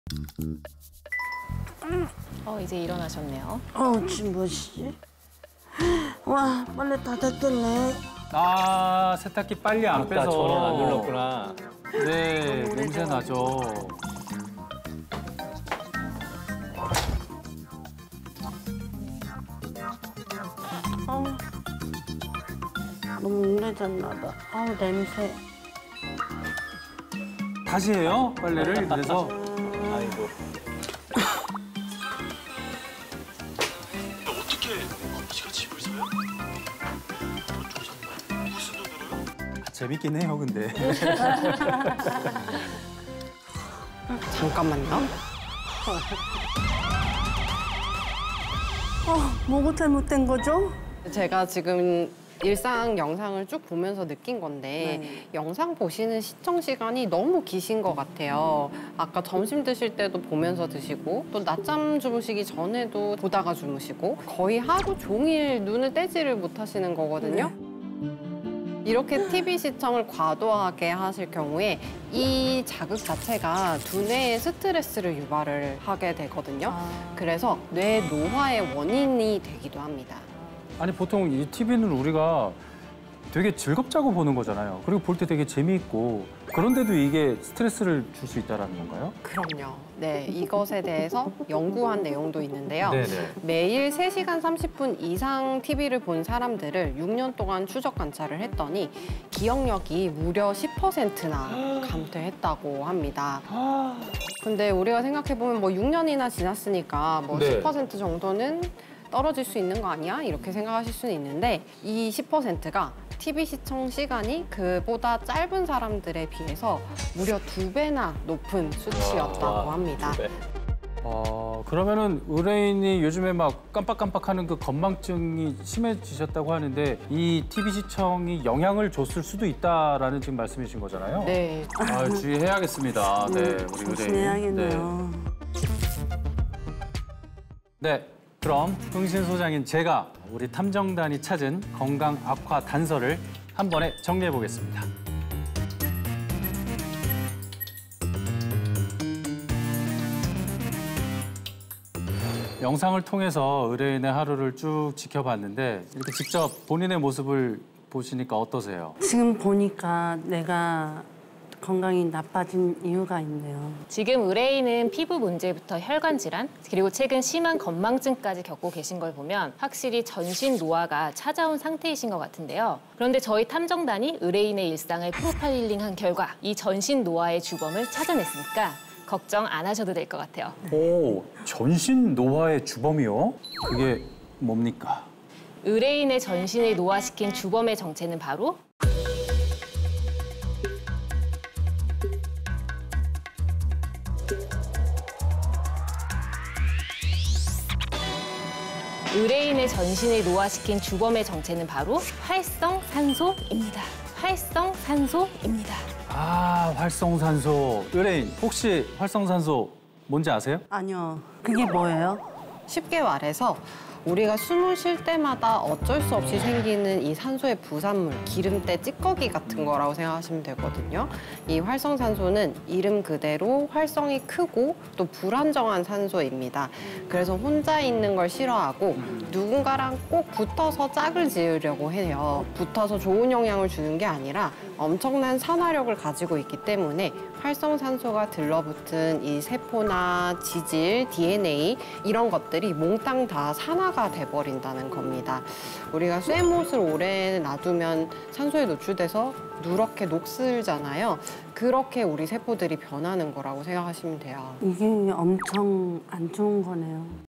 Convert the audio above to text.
이제 일어나셨네요. 지금 몇 시? 와, 빨래 다 됐겠네. 아, 세탁기 빨리 안 빼서. 전원 안 눌렀구나. 네, 냄새 나죠. 너무 오래됐나 봐. 냄새. 다시 해요, 빨래를. 그래서. 아이고. 어떻게 아버지가 집을 사요? 무슨 돈으로요? 재밌긴 해요, 근데. 잠깐만요. 뭐가 잘못된 거죠? 제가 지금 일상 영상을 쭉 보면서 느낀 건데 영상 보시는 시청 시간이 너무 기신 것 같아요. 아까 점심 드실 때도 보면서 드시고 또 낮잠 주무시기 전에도 보다가 주무시고 거의 하루 종일 눈을 떼지를 못하시는 거거든요. 이렇게 TV 시청을 과도하게 하실 경우에 이 자극 자체가 두뇌에 스트레스를 유발을 하게 되거든요. 그래서 뇌 노화의 원인이 되기도 합니다. 아니, 보통 이 TV는 우리가 되게 즐겁자고 보는 거잖아요. 그리고 볼 때 되게 재미있고. 그런데도 이게 스트레스를 줄 수 있다는 건가요? 그럼요. 네, 이것에 대해서 연구한 내용도 있는데요. 네네. 매일 3시간 30분 이상 TV를 본 사람들을 6년 동안 추적 관찰을 했더니 기억력이 무려 10%나 감퇴했다고 합니다. 근데 우리가 생각해보면 뭐 6년이나 지났으니까 뭐 네. 10% 정도는 떨어질 수 있는 거 아니야? 이렇게 생각하실 수는 있는데 이 10%가 TV 시청 시간이 그보다 짧은 사람들에 비해서 무려 2배나 높은 수치였다고 합니다. 2배. 그러면은 의뢰인이 요즘에 막 깜빡깜빡하는 그 건망증이 심해지셨다고 하는데 이 TV 시청이 영향을 줬을 수도 있다라는 지금 말씀이신 거잖아요. 네. 주의해야겠습니다. 네, 우리 의뢰인. 조심해야겠네요. 네, 그럼 흥신소장인 제가 우리 탐정단이 찾은 건강 악화 단서를 한 번에 정리해 보겠습니다. 영상을 통해서 의뢰인의 하루를 쭉 지켜봤는데 이렇게 직접 본인의 모습을 보시니까 어떠세요? 지금 보니까 내가 건강이 나빠진 이유가 있네요. 지금 의뢰인은 피부 문제부터 혈관 질환, 그리고 최근 심한 건망증까지 겪고 계신 걸 보면 확실히 전신 노화가 찾아온 상태이신 것 같은데요. 그런데 저희 탐정단이 의뢰인의 일상을 프로파일링한 결과 이 전신 노화의 주범을 찾아냈으니까 걱정 안 하셔도 될 것 같아요. 오, 전신 노화의 주범이요? 그게 뭡니까? 의뢰인의 전신을 노화시킨 주범의 정체는 바로 의뢰인의 전신을 노화시킨 주범의 정체는 바로 활성산소입니다. 활성산소입니다. 아, 활성산소. 의뢰인, 혹시 활성산소 뭔지 아세요? 아니요. 그게 뭐예요? 쉽게 말해서 우리가 숨을 쉴 때마다 어쩔 수 없이 생기는 이 산소의 부산물, 기름때 찌꺼기 같은 거라고 생각하시면 되거든요. 이 활성산소는 이름 그대로 활성이 크고 또 불안정한 산소입니다. 그래서 혼자 있는 걸 싫어하고 누군가랑 꼭 붙어서 짝을 지으려고 해요. 붙어서 좋은 영향을 주는 게 아니라 엄청난 산화력을 가지고 있기 때문에 활성산소가 들러붙은 이 세포나 지질, DNA 이런 것들이 몽땅 다 산화가 돼버린다는 겁니다. 우리가 쇠못을 오래 놔두면 산소에 노출돼서 누렇게 녹슬잖아요. 그렇게 우리 세포들이 변하는 거라고 생각하시면 돼요. 이게 엄청 안 좋은 거네요.